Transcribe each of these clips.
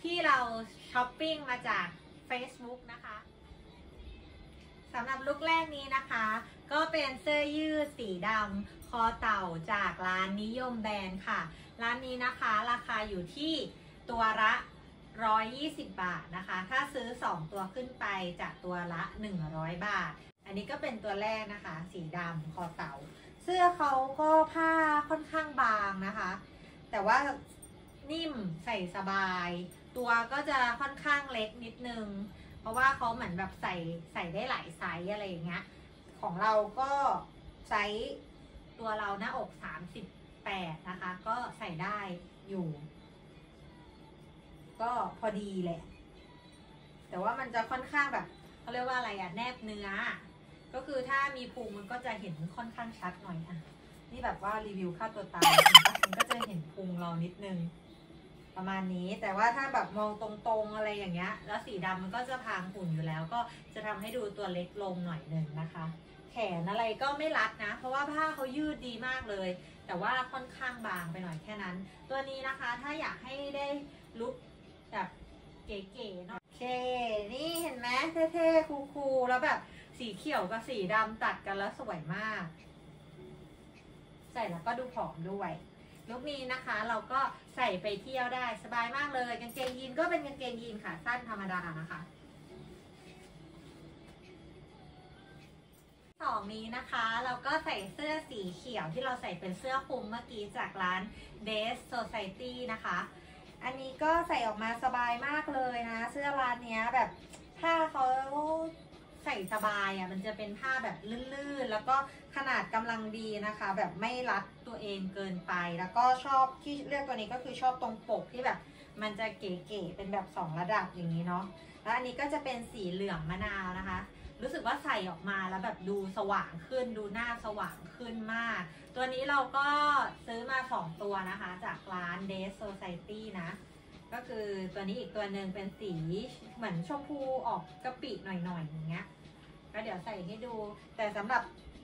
ที่เราช้อปปิ้งมาจาก Facebook นะคะสำหรับลุคแรกนี้นะคะก็เป็นเสื้อยืดสีดำคอเต่าจากร้านนิยมแบรนด์ค่ะร้านนี้นะคะราคาอยู่ที่ตัวละ120 บาทนะคะถ้าซื้อ2ตัวขึ้นไปจากตัวละ100 บาทอันนี้ก็เป็นตัวแรกนะคะสีดำคอเต่าเสื้อเขาก็ผ้าค่อนข้างบางนะคะแต่ว่านิ่มใส่สบายตัวก็จะค่อนข้างเล็กนิดนึงเพราะว่าเขาเหมือนแบบใส่ได้หลายไซส์อะไรอย่างเงี้ยของเราก็ไซส์ตัวเราหน้าอก38นะคะก็ใส่ได้อยู่ก็พอดีแหละแต่ว่ามันจะค่อนข้างแบบเขาเรียกว่าอะไรอะแนบเนื้อก็คือถ้ามีพุงมันก็จะเห็นค่อนข้างชัดหน่อยอะนี่แบบว่ารีวิวค่าตัวตายมันก็จะเห็นพุงเรานิดนึงประมาณนี้แต่ว่าถ้าแบบมองตรงๆอะไรอย่างเงี้ยแล้วสีดำมันก็จะพรางหุ่นอยู่แล้วก็จะทำให้ดูตัวเล็กลงหน่อยหนึ่งนะคะแขนอะไรก็ไม่รัดนะเพราะว่าผ้าเขายืดดีมากเลยแต่ว่าค่อนข้างบางไปหน่อยแค่นั้นตัวนี้นะคะถ้าอยากให้ได้ลุคแบบเก๋ๆเนาะโอเคนี่เห็นไหมเท่ๆคูลๆแล้วแบบสีเขียวกับสีดำตัดกันแล้วสวยมากใส่แล้วก็ดูผอมด้วยลุคนี้นะคะเราก็ใส่ไปเที่ยวได้สบายมากเลยกางเกงยีนก็เป็นกางเกงยีนขาสั้นธรรมดานะคะนี้นะคะเราก็ใส่เสื้อสีเขียวที่เราใส่เป็นเสื้อคลุมเมื่อกี้จากร้าน Des Society นะคะอันนี้ก็ใส่ออกมาสบายมากเลยนะเสื้อร้านนี้แบบผ้าเขาใส่สบายอ่ะมันจะเป็นผ้าแบบลื่นๆแล้วก็ขนาดกำลังดีนะคะแบบไม่รัดตัวเองเกินไปแล้วก็ชอบที่เลือกตัวนี้ก็คือชอบตรงปกที่แบบมันจะเก๋ๆเป็นแบบ2 ระดับอย่างนี้เนาะแล้วอันนี้ก็จะเป็นสีเหลืองมะนาวนะคะรู้สึกว่าใส่ออกมาแล้วแบบดูสว่างขึ้นดูหน้าสว่างขึ้นมากตัวนี้เราก็ซื้อมา2 ตัวนะคะจากร้าน Des Society นะก็คือตัวนี้อีกตัวหนึ่งเป็นสีเหมือนชมพูออกกะปิหน่อยๆอย่างเงี้ยก็เดี๋ยวใส่ให้ดูแต่สำหรับ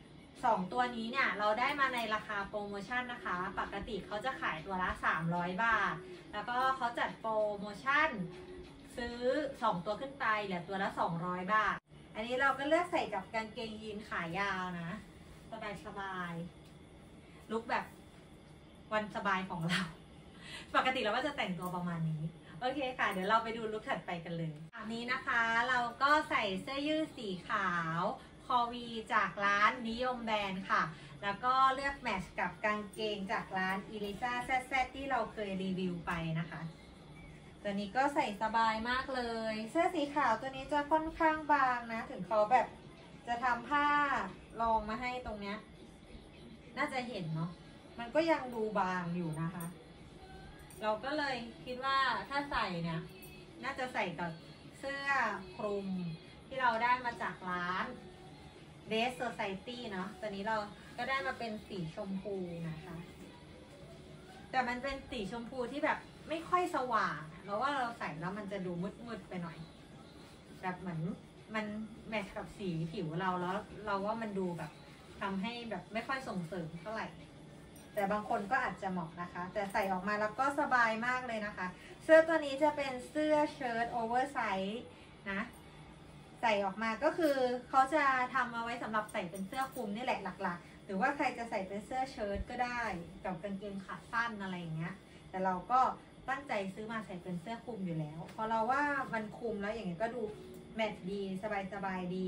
2 ตัวนี้เนี่ยเราได้มาในราคาโปรโมชั่นนะคะปกติเขาจะขายตัวละ300 บาทแล้วก็เขาจัดโปรโมชั่นซื้อ2 ตัวขึ้นไปเหลือตัวละ200 บาทอันนี้เราก็เลือกใส่กับกางเกงยีนขายาวนะสบายลุคแบบวันสบายของเราปกติเราก็จะแต่งตัวประมาณนี้โอเคค่ะเดี๋ยวเราไปดูลุคถัดไปกันเลยอันนี้นะคะเราก็ใส่เสื้อยืดสีขาวคอวีจากร้านนิยมแบรนด์ค่ะแล้วก็เลือกแมทช์กับกางเกงจากร้านอิลิซ่าแซดที่เราเคยรีวิวไปนะคะตัวนี้ก็ใส่สบายมากเลยเสื้อสีขาวตัวนี้จะค่อนข้างบางนะถึงเขาแบบจะทำผ้ารองมาให้ตรงเนี้ยน่าจะเห็นเนาะมันก็ยังดูบางอยู่นะคะเราก็เลยคิดว่าถ้าใส่เนี่ยน่าจะใส่กับเสื้อคลุมที่เราได้มาจากร้าน Des Society เนาะตัวนี้เราก็ได้มาเป็นสีชมพูนะคะแต่มันเป็นสีชมพูที่แบบไม่ค่อยสว่างเราว่าเราใส่แล้วมันจะดูมืดๆไปหน่อยแบบเหมือนมันแมทช์กับสีผิวเราแล้วเราว่ามันดูแบบทำให้แบบไม่ค่อยส่งเสริมเท่าไหร่แต่บางคนก็อาจจะเหมาะนะคะแต่ใส่ออกมาแล้วก็สบายมากเลยนะคะเสื้อตัวนี้จะเป็นเสื้อเชิ้ตโอเวอร์ไซส์นะใส่ออกมาก็คือเขาจะทำเอาไว้สำหรับใส่เป็นเสื้อคลุมนี่แหละหลักๆหรือว่าใครจะใส่เป็นเสื้อเชิ้ตก็ได้กับกางเกงขาสั้นอะไรอย่างเงี้ยแต่เราก็ตั้งใจซื้อมาใส่เป็นเสื้อคลุมอยู่แล้วเพราะเราว่ามันคลุมแล้วอย่างเงี้ยก็ดูแมทดีสบายดี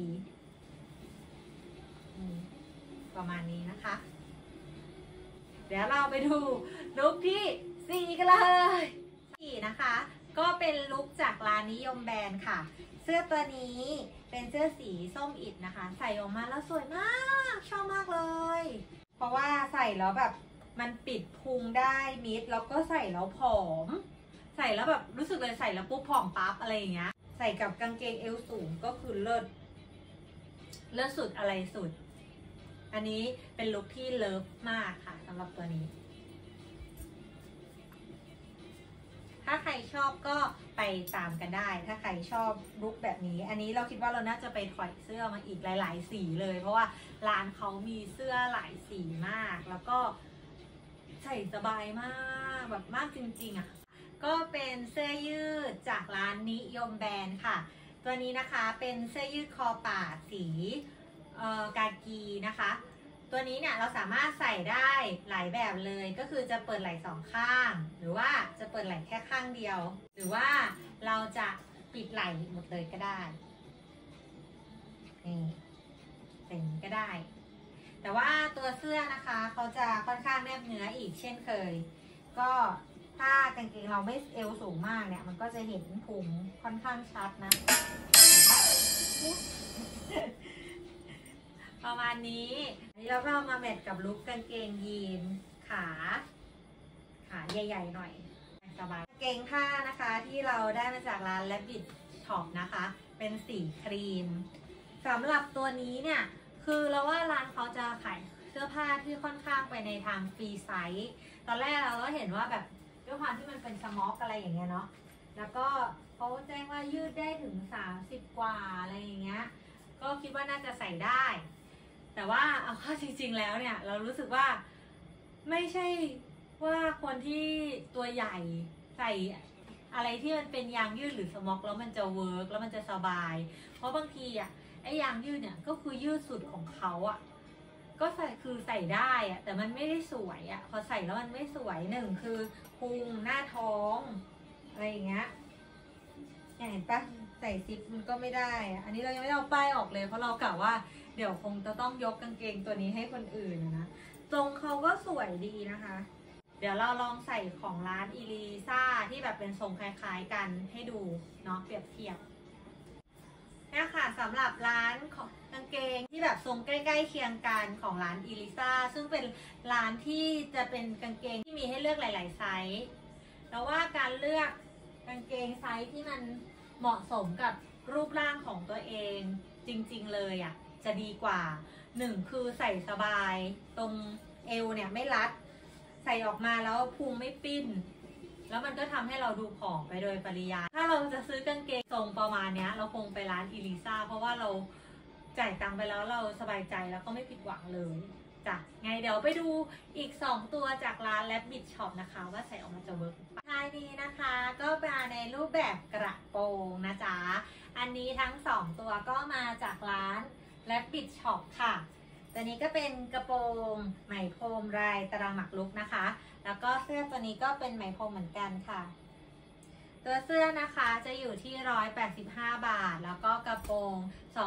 ประมาณนี้นะคะเดี๋ยวเราไปดูลุคที่4กันเลย4นะคะก็เป็นลุคจากร้านนิยมแบรนด์ค่ะเสื้อตัวนี้เป็นเสื้อสีส้มอิฐนะคะใส่ออกมาแล้วสวยมากชอบมากเลยเพราะว่าใส่แล้วแบบมันปิดพุงได้มิดแล้วก็ใส่แล้วผอมใส่แล้วแบบรู้สึกเลยใส่แล้วปุ๊บผอมปั๊บอะไรอย่างเงี้ยใส่กับกางเกงเอวสูงก็คือเลิศสุดอะไรสุดอันนี้เป็นลุคที่เลิฟมากค่ะสำหรับตัวนี้ถ้าใครชอบก็ไปตามกันได้ถ้าใครชอบลุคแบบนี้อันนี้เราคิดว่าเราน่าจะไปถอยเสื้อมาอีกหลายๆสีเลยเพราะว่าร้านเขามีเสื้อหลายสีมากแล้วก็ใส่สบายมากแบบมากจริงๆอ่ะก็เป็นเสื้อยืดจากร้านนิยมแบรนด์ค่ะตัวนี้นะคะเป็นเสื้อยืดคอป่าสีกากีนะคะตัวนี้เนี่ยเราสามารถใส่ได้หลายแบบเลยก็คือจะเปิดไหล่สองข้างหรือว่าจะเปิดไหล่แค่ข้างเดียวหรือว่าเราจะปิดไหล่หมดเลยก็ได้นี่เป็นก็ได้แต่ว่าตัวเสื้อนะคะเขาจะค่อนข้างแนบเนื้ออีกเช่นเคยก็ถ้ากางเกงเราไม่เอวสูงมากเนี่ยมันก็จะเห็นพุงค่อนข้างชัดนะประมาณนี้อันนี้เราก็มาแมทกับลุคกางเกงยีนขาใหญ่ๆหน่อยสบายกางเกงผ้านะคะที่เราได้มาจากร้าน Rabbit Shop นะคะเป็นสีครีมสำหรับตัวนี้เนี่ยคือเราว่าร้านเขาจะขายเสื้อผ้าที่ค่อนข้างไปในทางฟรีไซส์ตอนแรกเราก็เห็นว่าแบบด้วยความที่มันเป็นสม็อกอะไรอย่างเงี้ยเนาะแล้วก็เขาแจ้งว่ายืดได้ถึง30กว่าอะไรอย่างเงี้ยก็คิดว่าน่าจะใส่ได้แต่ว่าเอาเข้าจริงๆแล้วเนี่ยเรารู้สึกว่าไม่ใช่ว่าคนที่ตัวใหญ่ใส่อะไรที่มันเป็นยางยืดหรือสม็อกแล้วมันจะเวิร์กแล้วมันจะสบายเพราะบางทีอ่ะไอ้ยางยืดเนี่ยก็คือยืดสุดของเขาอ่ะก็ใส่คือใส่ได้อ่ะแต่มันไม่ได้สวยอ่ะพอใส่แล้วมันไม่สวยหนึ่งคือพุงหน้าท้องอะไรอย่างเงี้ยเห็นปะใส่ซิปมันก็ไม่ได้อ่ะอันนี้เรายังไม่เอาป้ายออกเลยเพราะเรากะว่าเดี๋ยวคงจะต้องยกกางเกงตัวนี้ให้คนอื่นนะทรงเขาก็สวยดีนะคะเดี๋ยวเราลองใส่ของร้านอีลิซ่าที่แบบเป็นทรงคล้ายๆกันให้ดูเนาะเปรียบเทียบเนี่ยค่ะสำหรับร้านของกางเกงที่แบบทรงใกล้ๆเคียงกันของร้านอีลิซ่าซึ่งเป็นร้านที่จะเป็นกางเกงที่มีให้เลือกหลายๆไซส์แล้วว่าการเลือกกางเกงไซส์ที่มันเหมาะสมกับรูปร่างของตัวเองจริงๆเลยอ่ะจะดีกว่าหนึ่งคือใส่สบายตรงเอวเนี่ยไม่รัดใส่ออกมาแล้วพุงไม่ปิ้นแล้วมันก็ทำให้เราดูผอมไปโดยปริยายถ้าเราจะซื้อกางเกงทรงประมาณนี้เราคงไปร้านอีลิซ่าเพราะว่าเราจ่ายตังค์ไปแล้วเราสบายใจแล้วก็ไม่ผิดหวังเลยจ้ะไงเดี๋ยวไปดูอีก2ตัวจากร้าน Rabbit Shop นะคะว่าใส่ออกมาจะเวิร์กท้ายนี้นะคะก็มาในรูปแบบกระโปรงนะจ๊ะอันนี้ทั้ง2ตัวก็มาจากร้านRabbit Shop ค่ะตัวนี้ก็เป็นกระโปรงไหมพรมลายตารางหมักลุกนะคะแล้วก็เสื้อตัวนี้ก็เป็นไหมพรมเหมือนกันค่ะตัวเสื้อนะคะจะอยู่ที่185 บาทแล้วก็กระโปรง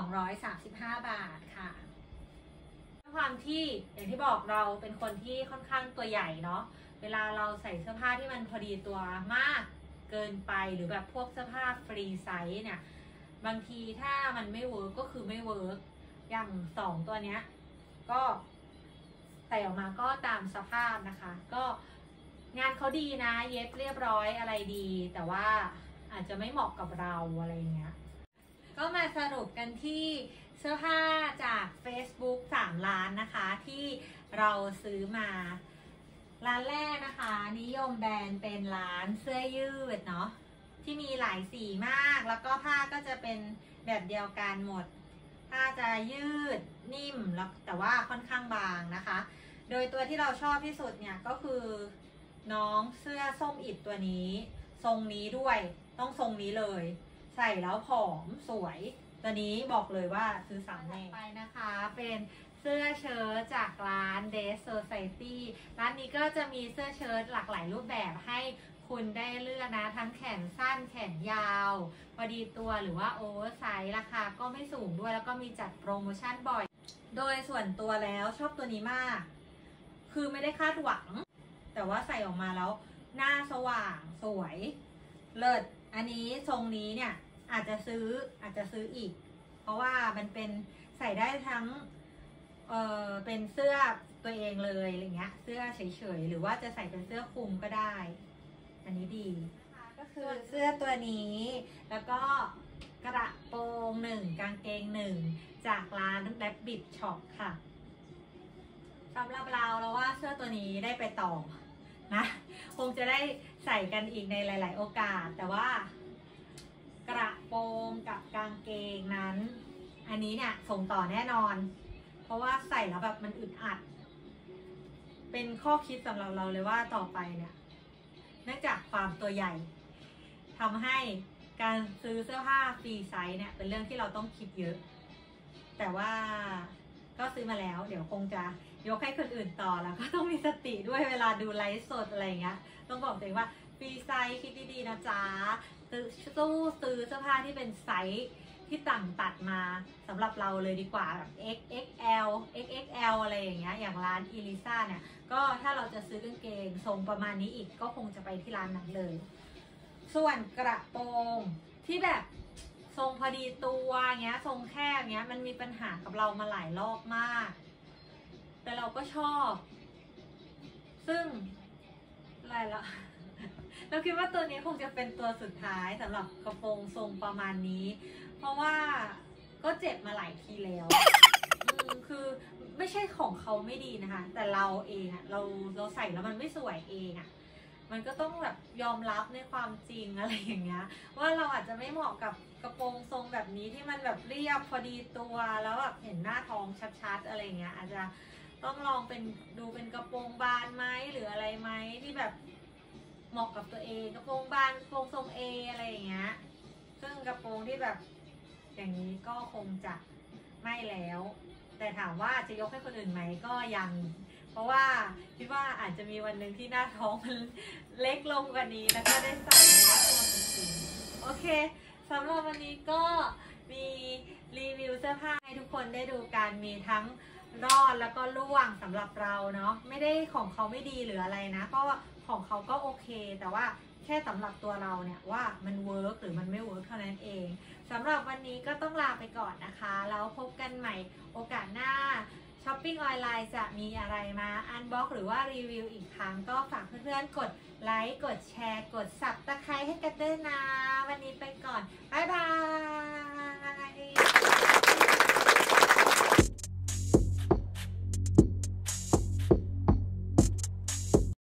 235 บาทค่ะด้วยความที่อย่างที่บอกเราเป็นคนที่ค่อนข้างตัวใหญ่เนาะเวลาเราใส่เสื้อผ้าที่มันพอดีตัวมากเกินไปหรือแบบพวกเสื้อผ้าฟรีไซส์เนี่ยบางทีถ้ามันไม่เวิร์กก็คือไม่เวิร์กอย่าง2ตัวเนี้ยก็ใส่ออกมาก็ตามสภาพนะคะก็งานเขาดีนะเย็บเรียบร้อยอะไรดีแต่ว่าอาจจะไม่เหมาะกับเราอะไรเงี้ยก็มาสรุปกันที่เสื้อผ้าจาก Facebook 3 ร้านนะคะที่เราซื้อมาร้านแรกนะคะนิยมแบรนด์เป็นร้านเสื้อยืดเนาะที่มีหลายสีมากแล้วก็ผ้าก็จะเป็นแบบเดียวกันหมดผ้าจะยืดนิ่มแล้วแต่ว่าค่อนข้างบางนะคะโดยตัวที่เราชอบที่สุดเนี่ยก็คือน้องเสื้อส้มอิฐตัวนี้ทรงนี้ด้วยต้องทรงนี้เลยใส่แล้วผอมสวยตัวนี้บอกเลยว่าซื้อ3แน่ไปนะคะเป็นเสื้อเชิ้ตจากร้าน Dress Society ร้านนี้ก็จะมีเสื้อเชิ้ตหลากหลายรูปแบบให้คุณได้เลือกนะทั้งแขนสั้นแขนยาวพอดีตัวหรือว่าโอเวอร์ไซส์ราคาก็ไม่สูงด้วยแล้วก็มีจัดโปรโมชั่นบ่อยโดยส่วนตัวแล้วชอบตัวนี้มากคือไม่ได้คาดหวังแต่ว่าใส่ออกมาแล้วหน้าสว่างสวยเลิศอันนี้ทรงนี้เนี่ยอาจจะซื้ออีกเพราะว่ามันเป็นใส่ได้ทั้งเป็นเสื้อตัวเองเลยอะไรเงี้ยเสื้อเฉยๆหรือว่าจะใส่เป็นเสื้อคลุมก็ได้อันนี้ดีนะคะก็คือเสื้อตัวนี้แล้วก็กระโปรง1กางเกง1จากร้าน Rabbit Shop ค่ะสำหรับเราว่าเสื้อตัวนี้ได้ไปต่อนะคงจะได้ใส่กันอีกในหลายๆโอกาสแต่ว่ากระโปรงกับกางเกงนั้นอันนี้เนี่ยส่งต่อแน่นอนเพราะว่าใส่แล้วแบบมันอึดอัดเป็นข้อคิดสำหรับเราเลยว่าต่อไปเนี่ยนื่องจากความตัวใหญ่ทำให้การซื้อเสื้อผ้าฟรีไซส์เนี่ยเป็นเรื่องที่เราต้องคิดเยอะแต่ว่าก็ซื้อมาแล้วเดี๋ยวคงจะยกให้คนอื่นต่อแล้วก็ต้องมีสติด้วยเวลาดูไลฟ์สดอะไรอย่างเงี้ยต้องบอกตัวเองว่าฟรีไซส์คิดดีๆนะจ๊ะซื้อเสื้อผ้าที่เป็นไซส์ที่ต่างตัดมาสำหรับเราเลยดีกว่าแบบ XXL XXL อะไรอย่างเงี้ยอย่างร้านอีลิซ่าเนี่ยก็ถ้าเราจะซื้อกางเกงทรงประมาณนี้อีกก็คงจะไปที่ร้านนั้นเลยส่วนกระโปรงที่แบบทรงพอดีตัวเงี้ยทรงแคบเงี้ยมันมีปัญหากับเรามาหลายรอบมากแต่เราก็ชอบซึ่งอะไรละเราคิดว่าตัวนี้คงจะเป็นตัวสุดท้ายสำหรับกระโปรงทรงประมาณนี้เพราะว่าก็เจ็บมาหลายทีแล้วคือไม่ใช่ของเขาไม่ดีนะคะแต่เราเองอะเราใส่แล้วมันไม่สวยเองอะมันก็ต้องแบบยอมรับในความจริงอะไรอย่างเงี้ยว่าเราอาจจะไม่เหมาะกับกระโปรงทรงแบบนี้ที่มันแบบเรียบพอดีตัวแล้วแบบเห็นหน้าท้องชัดๆอะไรเงี้ยอาจจะต้องลองดูเป็นกระโปรงบานไหมหรืออะไรไหมที่แบบเหมาะกับตัวเองกระโปรงบานกระโปรงทรงเออะไรอย่างเงี้ยซึ่งกระโปรงที่แบบอย่างนี้ก็คงจะไม่แล้วแต่ถามว่าจะยกให้คนอื่นไหมก็ยังเพราะว่าคิดว่าอาจจะมีวันหนึ่งที่หน้าท้องมันเล็กลงกว่านี้แล้วก็ได้ใส่ในลักษณะจริงๆโอเคสำหรับวันนี้ก็มีรีวิวเสื้อผ้าให้ทุกคนได้ดูกันมีทั้งรอดแล้วก็ร่วงสำหรับเราเนาะไม่ได้ของเขาไม่ดีหรืออะไรนะเพราะว่าของเขาก็โอเคแต่ว่าแค่สำหรับตัวเราเนี่ยว่ามันเวิร์กหรือมันไม่เวิร์กเท่านั้นเองสำหรับวันนี้ก็ต้องลาไปก่อนนะคะแล้วพบกันใหม่โอกาสหน้าช้อปปิ้งออนไลน์จะมีอะไรมาอันบ็อกหรือว่ารีวิวอีกครั้งก็ฝากเพื่อนๆกดไลค์กดแชร์กดซับสไครบ์ให้กันด้วยนะวันนี้ไปก่อนบ๊ายบาย